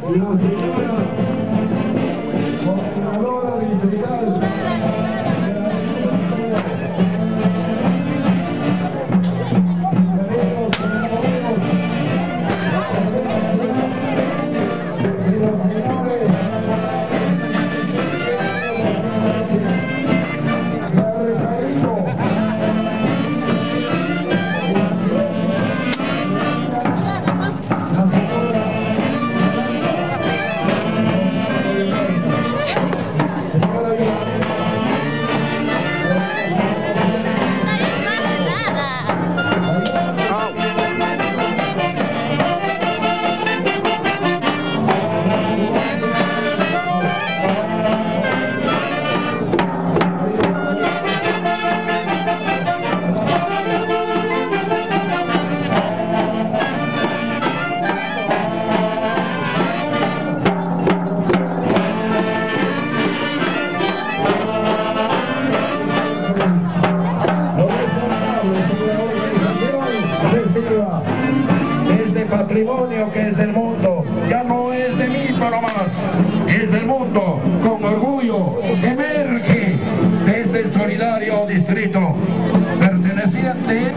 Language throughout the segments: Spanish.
Este patrimonio que es del mundo, ya no es de Mito nomás, es del mundo. Con orgullo emerge de este solidario distrito perteneciente.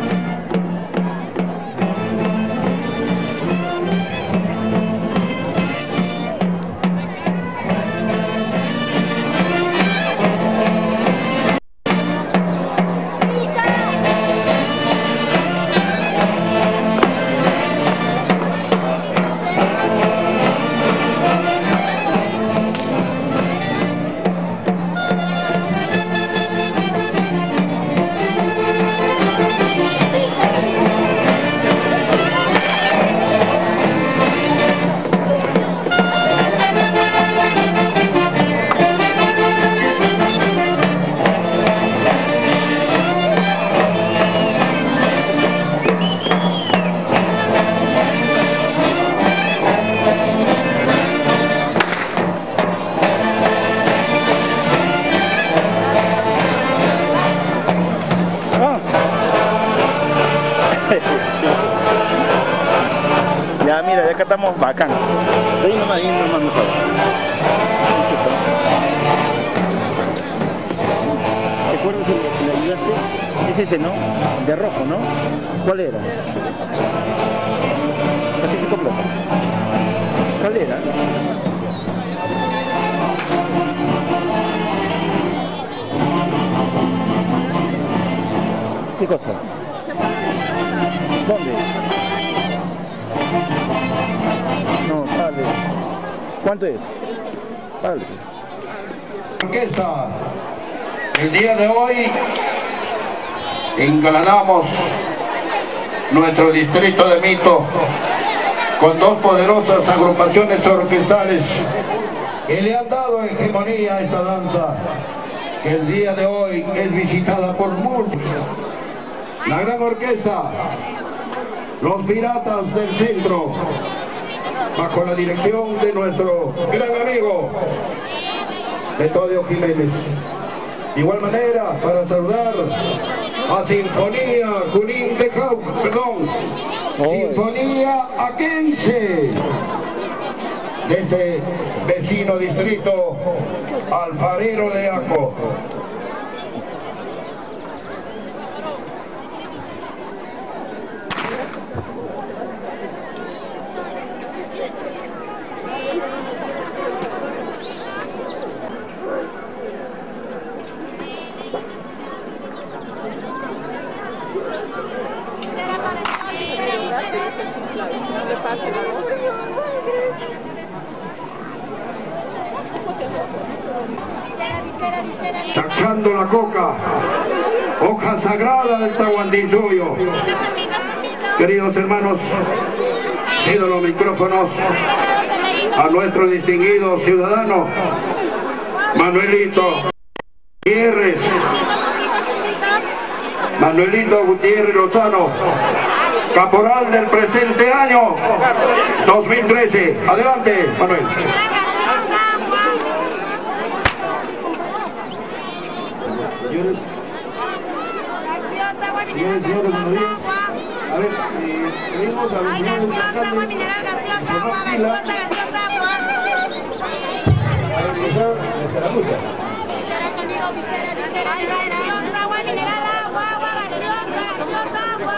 Ya mira, ya acá estamos bacán. Ahí nomás mejor. ¿Te acuerdas el que le ayudaste? Es ese, ¿no? De rojo, ¿no? ¿Cuál era? ¿Para qué se compró? ¿Cuál era? ¿Qué cosa? ¿Dónde? No, vale. ¿Cuánto es? Vale. Orquesta, el día de hoy engalanamos nuestro distrito de Mito con dos poderosas agrupaciones orquestales que le han dado hegemonía a esta danza, que el día de hoy es visitada por muchos. La gran orquesta, los Piratas del Centro, bajo la dirección de nuestro gran amigo Metodio Jiménez. De igual manera, para saludar a Sinfonía Junín de Cauca, Sinfonía Aquense, de este vecino distrito alfarero de Aco. Tachando la coca, hoja sagrada del Tahuantinsuyo. Queridos hermanos, cedo los micrófonos a nuestro distinguido ciudadano Manuelito Gutiérrez Lozano, caporal del presente año 2013. Adelante, Manuel. Señores, buenos días. A ver, pedimos a los señores alcaldes Escucha. Agua mineral, agua gaseosa, agua.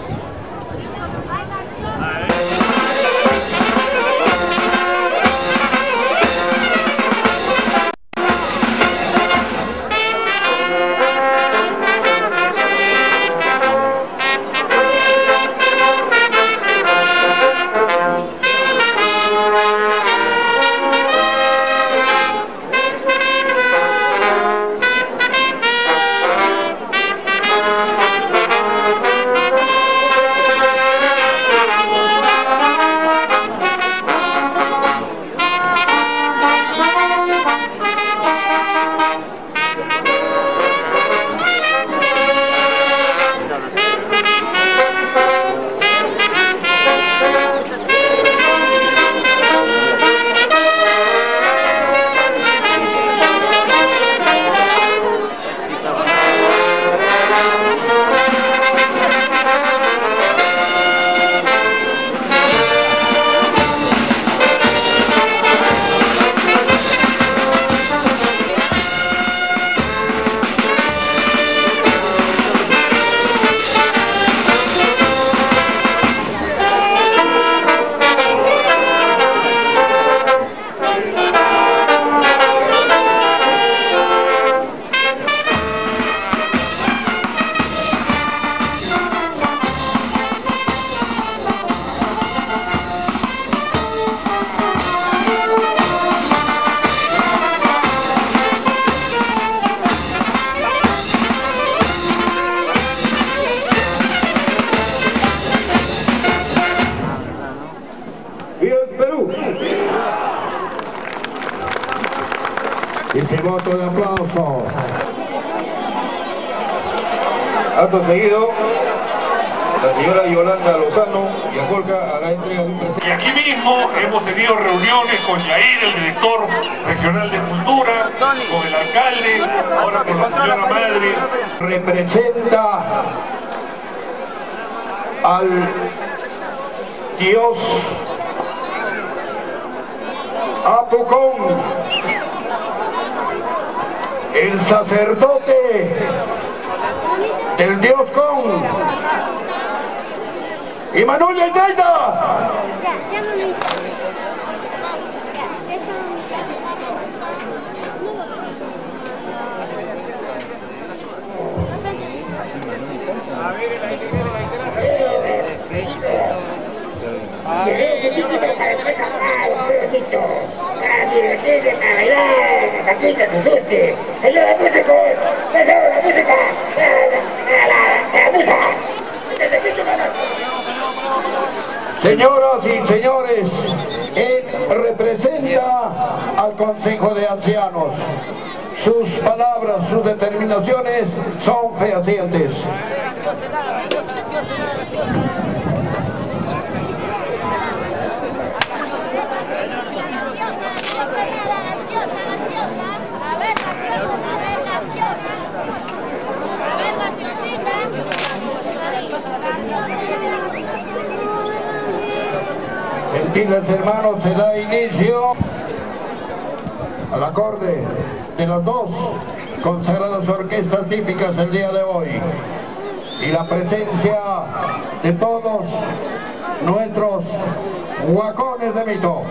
Ese voto de aplauso. Acto seguido, la señora Yolanda Lozano y Acolca hará entrega de un presente. Y aquí mismo hemos tenido reuniones con Yair, el director regional de cultura, con el alcalde, ahora con la señora madre. Representa al dios Apucón, el sacerdote del dios Con, y Manuel Yaita. Señoras y señores, él representa al Consejo de Ancianos. Sus palabras, sus determinaciones son fehacientes. Gentiles hermanos, se da inicio al acorde de las dos consagradas orquestas típicas del día de hoy y la presencia de todos nuestros huacones de mito.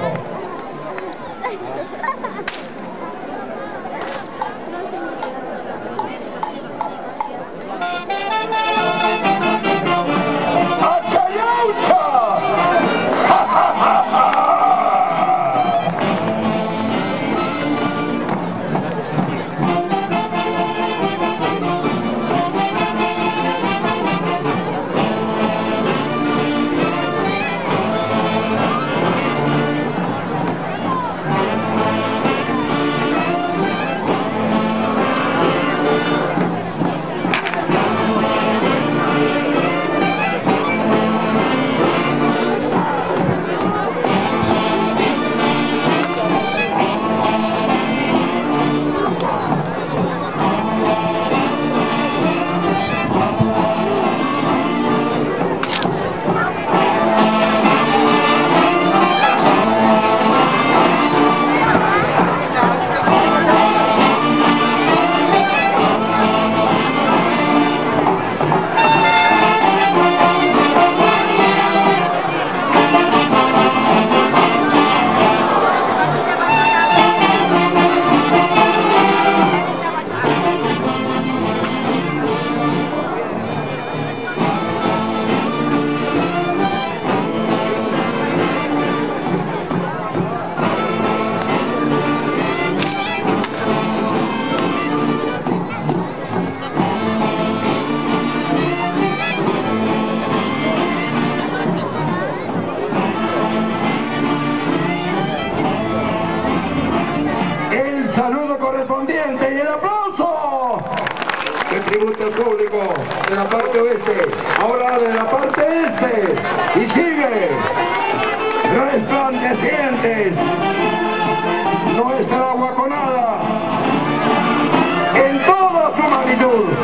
de la parte oeste, ahora de la parte este, y sigue resplandecientes nuestra guaconada en toda su magnitud.